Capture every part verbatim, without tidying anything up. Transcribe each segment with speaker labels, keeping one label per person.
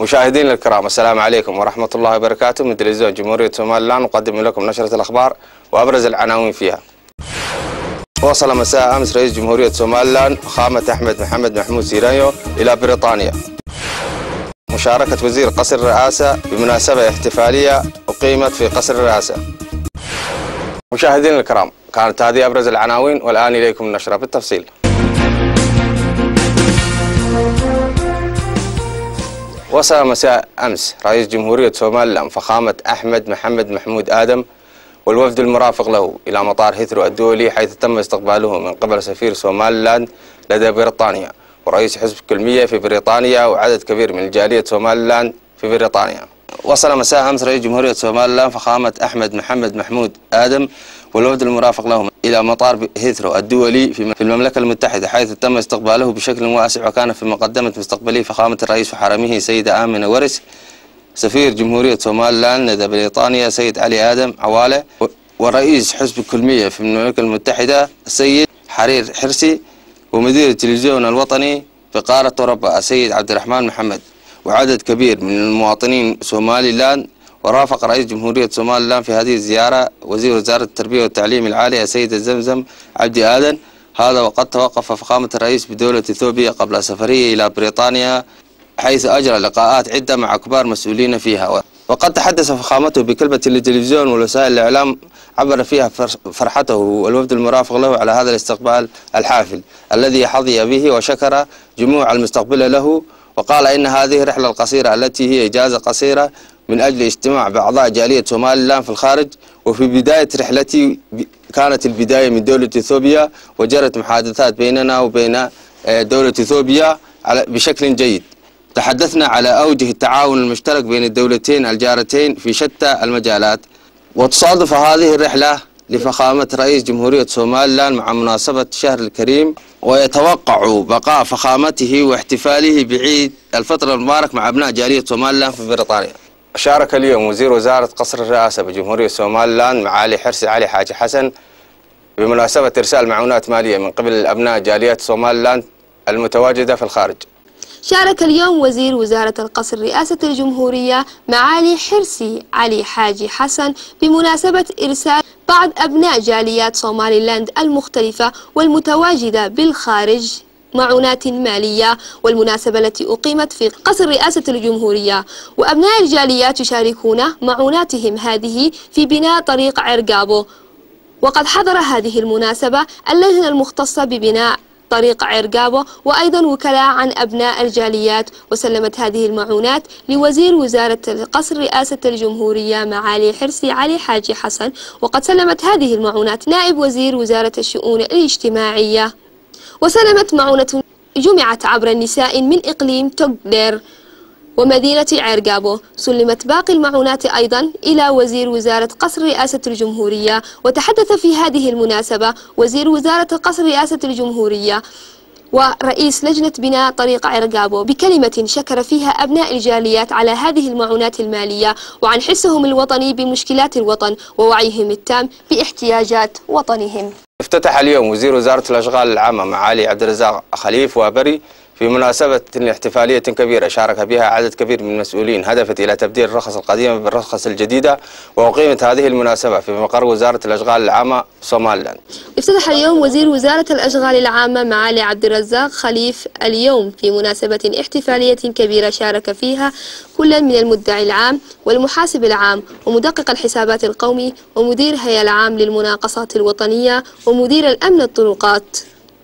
Speaker 1: مشاهدينا الكرام، السلام عليكم ورحمة الله وبركاته. من تلفزيون جمهورية سوماليلاند نقدم لكم نشرة الأخبار وأبرز العناوين فيها. وصل مساء أمس رئيس جمهورية سوماليلاند فخامة أحمد محمد محمود سيرانيو إلى بريطانيا. مشاركة وزير قصر الرئاسة بمناسبة احتفالية أقيمت في قصر الرئاسة. مشاهدينا الكرام، كانت هذه أبرز العناوين، والآن إليكم النشرة بالتفصيل. وصل مساء أمس رئيس جمهورية سوماليلاند فخامة أحمد محمد محمود آدم والوفد المرافق له إلى مطار هيثرو الدولي، حيث تم استقباله من قبل سفير سوماليلاند لدى بريطانيا ورئيس حزب الكلمية في بريطانيا وعدد كبير من جالية سوماليلاند في بريطانيا. وصل مساء أمس رئيس جمهورية سوماليلاند فخامة أحمد محمد محمود آدم والوفد المرافق له إلى مطار هيثرو الدولي في المملكة المتحدة، حيث تم استقباله بشكل واسع، وكان في مقدمة مستقبليه فخامة الرئيس وحرمه سيدة آمنة ورس، سفير جمهورية سوماليلاند لدى بريطانيا سيد علي آدم عوالة، ورئيس حزب الكلمية في المملكة المتحدة السيد حرير حرسي، ومدير التلفزيون الوطني في قارة أوروبا السيد عبد الرحمن محمد، وعدد كبير من المواطنين سوماليلاند. ورافق رئيس جمهورية سوماليلاند في هذه الزيارة وزير وزارة التربية والتعليم العالي السيد زمزم عبدي آدن. هذا وقد توقف فخامة الرئيس بدولة إثيوبيا قبل سفره إلى بريطانيا، حيث أجرى لقاءات عدة مع كبار مسؤولين فيها. وقد تحدث فخامته بكلمة للتلفزيون ووسائل الإعلام عبر فيها فرحته والوفد المرافق له على هذا الاستقبال الحافل الذي حظي به، وشكر جموع المستقبلة له، وقال إن هذه الرحلة القصيرة التي هي إجازة قصيرة من أجل اجتماع بأعضاء جالية سوماليلاند في الخارج. وفي بداية رحلتي كانت البداية من دولة إثيوبيا، وجرت محادثات بيننا وبين دولة إثيوبيا بشكل جيد. تحدثنا على أوجه التعاون المشترك بين الدولتين الجارتين في شتى المجالات. وتصادف هذه الرحلة لفخامة رئيس جمهورية سوماليلاند مع مناسبة الشهر الكريم، ويتوقع بقاء فخامته واحتفاله بعيد الفطر المبارك مع أبناء جالية سوماليلاند في بريطانيا. شارك اليوم وزير وزارة قصر الرئاسة بجمهورية سوماليلاند معالي حرسي علي حاج حسن بمناسبة إرسال معونات مالية من قبل أبناء جاليات سوماليلاند المتواجدة في الخارج.
Speaker 2: شارك اليوم وزير وزارة القصر رئاسة الجمهورية معالي حرسي علي حاج حسن بمناسبة إرسال بعض أبناء جاليات سوماليلاند المختلفة والمتواجدة بالخارج معونات مالية، والمناسبة التي أقيمت في قصر رئاسة الجمهورية. وأبناء الجاليات يشاركون معوناتهم هذه في بناء طريق عرقابو. وقد حضر هذه المناسبة اللجنة المختصة ببناء طريق عرقابو وأيضا وكلاء عن أبناء الجاليات، وسلمت هذه المعونات لوزير وزارة قصر رئاسة الجمهورية معالي حرسي علي حاج حسن. وقد سلمت هذه المعونات نائب وزير وزارة الشؤون الاجتماعية. وسلمت معونة جمعت عبر النساء من إقليم توغدير ومدينة عرقابو. سلمت باقي المعونات أيضا إلى وزير وزارة قصر رئاسة الجمهورية. وتحدث في هذه المناسبة وزير وزارة قصر رئاسة الجمهورية ورئيس لجنة بناء طريق عرقابو بكلمة شكر فيها أبناء الجاليات على هذه المعونات المالية، وعن حسهم الوطني بمشكلات الوطن ووعيهم التام باحتياجات وطنهم.
Speaker 1: افتتح اليوم وزير وزارة الأشغال العامة معالي عبد الرزاق خليف وابري في مناسبة احتفالية كبيرة شارك بها عدد كبير من المسؤولين، هدفت إلى تبديل الرخص القديمة بالرخص الجديدة. وأقيمت هذه المناسبة في مقر وزارة الأشغال العامة سوماليلاند.
Speaker 2: افتتح اليوم وزير وزارة الأشغال العامة معالي عبد الرزاق خليف اليوم في مناسبة احتفالية كبيرة شارك فيها كل من المدعي العام والمحاسب العام ومدقق الحسابات القومي ومدير هيئة العام للمناقصات الوطنية ومدير الأمن الطرقات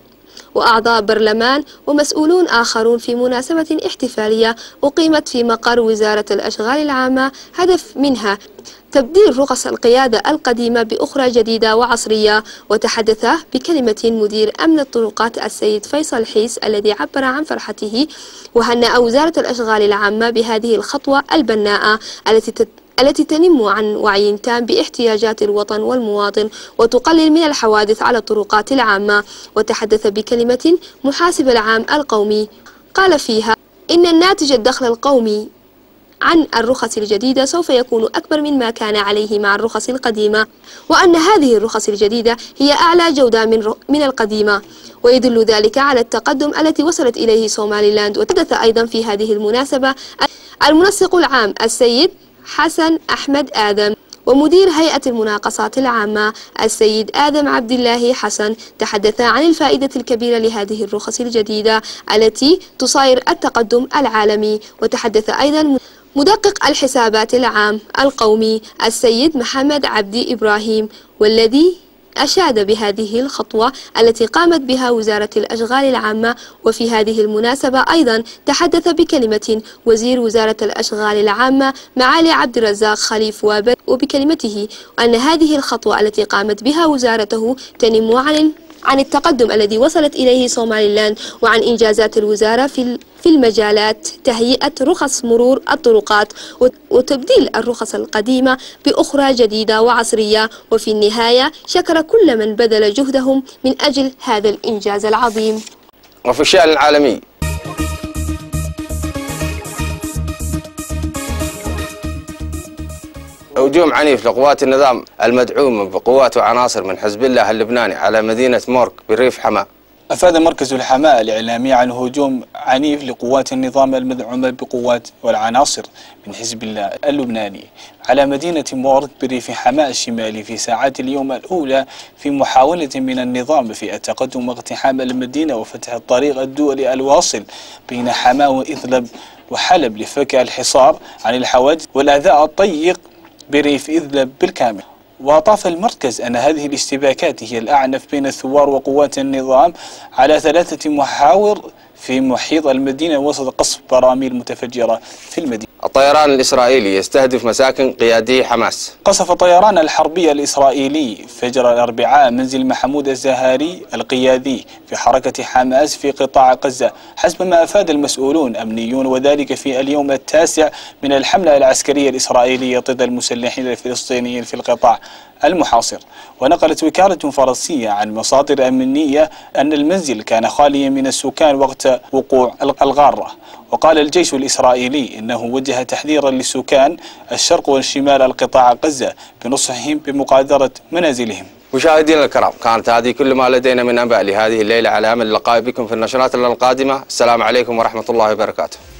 Speaker 2: وأعضاء برلمان ومسؤولون آخرون في مناسبة احتفالية أقيمت في مقر وزارة الأشغال العامة، هدف منها تبديل رخص القيادة القديمة بأخرى جديدة وعصرية. وتحدث بكلمة مدير أمن الطرقات السيد فيصل حيس الذي عبر عن فرحته وهنأ وزارة الأشغال العامة بهذه الخطوة البناءة التي تت التي تنم عن وعي تام باحتياجات الوطن والمواطن وتقلل من الحوادث على الطرقات العامة. وتحدث بكلمة محاسب العام القومي قال فيها إن الناتج الدخل القومي عن الرخص الجديدة سوف يكون أكبر مما كان عليه مع الرخص القديمة، وأن هذه الرخص الجديدة هي أعلى جودة من من القديمة، ويدل ذلك على التقدم التي وصلت إليه سوماليلاند. وتحدث أيضا في هذه المناسبة المنسق العام السيد حسن أحمد آدم، ومدير هيئة المناقصات العامة السيد آدم عبد الله حسن تحدث عن الفائدة الكبيرة لهذه الرخص الجديدة التي تصاير التقدم العالمي. وتحدث أيضا مدقق الحسابات العام القومي السيد محمد عبدي إبراهيم، والذي أشاد بهذه الخطوة التي قامت بها وزارة الأشغال العامة. وفي هذه المناسبة أيضا تحدث بكلمة وزير وزارة الأشغال العامة معالي عبد الرزاق خليف وابد، وبكلمته أن هذه الخطوة التي قامت بها وزارته تنم عن عن التقدم الذي وصلت إليه صوماليلاند، وعن إنجازات الوزارة في في المجالات تهيئة رخص مرور الطرقات وتبديل الرخص القديمة بأخرى جديدة وعصرية. وفي النهاية شكر كل من بذل جهدهم من أجل هذا الإنجاز العظيم.
Speaker 1: وفي الشأن العالمي، هجوم عنيف لقوات النظام المدعومة بقوات وعناصر من حزب الله اللبناني على مدينة مورك بريف حماة.
Speaker 3: أفاد مركز الحماة الإعلامي عن هجوم عنيف لقوات النظام المدعومة بقوات والعناصر من حزب الله اللبناني على مدينة مورك بريف حماة الشمالي في ساعات اليوم الأولى، في محاولة من النظام في التقدم واقتحام المدينة وفتح الطريق الدولي الواصل بين حماة وإذلب وحلب لفك الحصار عن الحواجز والأذى الضيق بريف إذلب بالكامل. وأضاف المركز أن هذه الاشتباكات هي الأعنف بين الثوار وقوات النظام على ثلاثة محاور في محيط المدينة وسط قصف براميل متفجرة في المدينة.
Speaker 1: الطيران الإسرائيلي يستهدف مساكن قيادي حماس.
Speaker 3: قصف الطيران الحربي الإسرائيلي فجر الأربعاء منزل محمود الزهاري القيادي في حركة حماس في قطاع غزة حسب ما أفاد المسؤولون أمنيون، وذلك في اليوم التاسع من الحملة العسكرية الإسرائيلية ضد المسلحين الفلسطينيين في القطاع المحاصر. ونقلت وكالة فرنسية عن مصادر أمنية أن المنزل كان خاليا من السكان وقت وقوع الغارة. وقال الجيش الإسرائيلي إنه وجه تحذيرا للسكان الشرق والشمال القطاع غزة بنصحهم بمغادرة منازلهم.
Speaker 1: مشاهدينا الكرام، كانت هذه كل ما لدينا من أنباء لهذه الليلة، على أمل اللقاء بكم في النشرات القادمة. السلام عليكم ورحمة الله وبركاته.